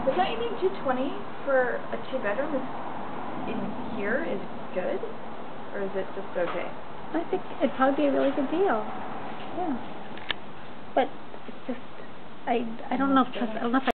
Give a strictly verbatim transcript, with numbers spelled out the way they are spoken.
But don't you think two twenty for a two bedroom is in here is good, or is it just okay? I think it'd probably be a really good deal. Yeah. But it's just, I I don't know if trust, I don't know if I